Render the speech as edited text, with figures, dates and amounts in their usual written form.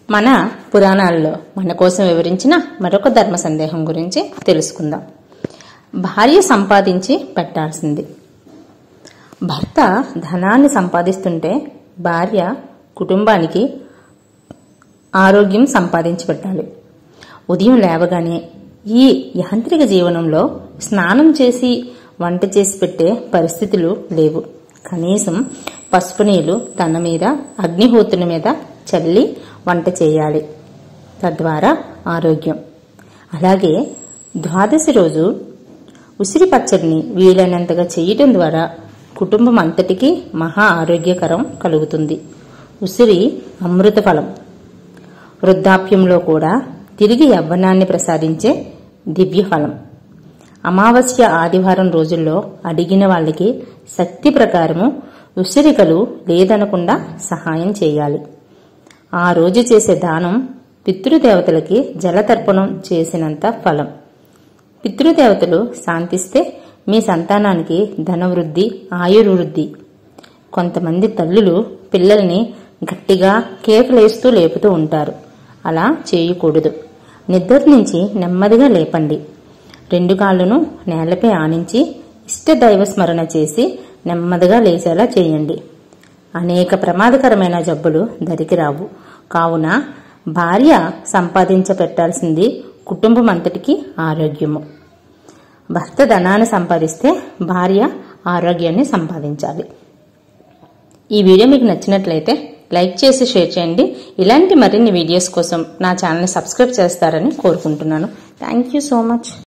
మన పురాణాల్లో మన కోసం వివరించిన మరొక ధర్మ సందేహం గురించి తెలుసుకుందాం. భార్య సంపాదించి పెట్టాల్సింది. భర్త ధనాన్ని సంపాదిస్తుంటే భార్య కుటుంబానికి ఆరోగ్యం సంపాదించి పెట్టాలి. ఉదయం లేవగానే ఈ యాంత్రిక జీవనంలో స్నానం చేసి వంట చేసి పెట్టే పరిస్థితులు లేవు. కనీసం పసుపు నీళ్లు తన మీద, అగ్నిహోత్రుని మీద చల్లి వంట చేయాలి. తద్వారా ఆరోగ్యం. అలాగే ద్వాదశి రోజు ఉసిరి పచ్చడిని వీలైనంతగా చేయటం ద్వారా కుటుంబం అంతటికీ మహా ఆరోగ్యకరం కలుగుతుంది. ఉసిరి అమృత ఫలం. వృద్ధాప్యంలో కూడా తిరిగి యవ్వనాన్ని ప్రసాదించే దివ్య ఫలం. అమావాస్య ఆదివారం రోజుల్లో అడిగిన వాళ్ళకి శక్తి ప్రకారము ఉసిరికలు లేదనకుండా సహాయం చేయాలి. ఆ రోజు చేసే దానం పితృదేవతలకి జలతర్పణం చేసినంత ఫలం. పితృదేవతలు శాంతిస్తే మీ సంతానానికి ధనవృద్ధి, ఆయుర్వృద్ధి. కొంతమంది తల్లులు పిల్లల్ని గట్టిగా కేకలేస్తూ లేపుతూ ఉంటారు. అలా చేయకూడదు. నిద్ర నుంచి నెమ్మదిగా లేపండి. 2 కాళ్ళను నేలపై ఆనించి ఇష్టదైవ స్మరణ చేసి నెమ్మదిగా లేచేలా చేయండి. అనేక ప్రమాదకరమైన జబ్బులు దరికి రావు. కావున భార్య సంపాదించపెట్టాల్సింది కుటుంబం అంతటికి ఆరోగ్యము. భర్త ధనాన్ని సంపాదిస్తే భార్య ఆరోగ్యాన్ని సంపాదించాలి. ఈ వీడియో మీకు నచ్చినట్లయితే లైక్ చేసి షేర్ చేయండి. ఇలాంటి మరిన్ని వీడియోస్ కోసం నా ఛానల్ని సబ్స్క్రైబ్ చేస్తారని కోరుకుంటున్నాను. Thank you so much.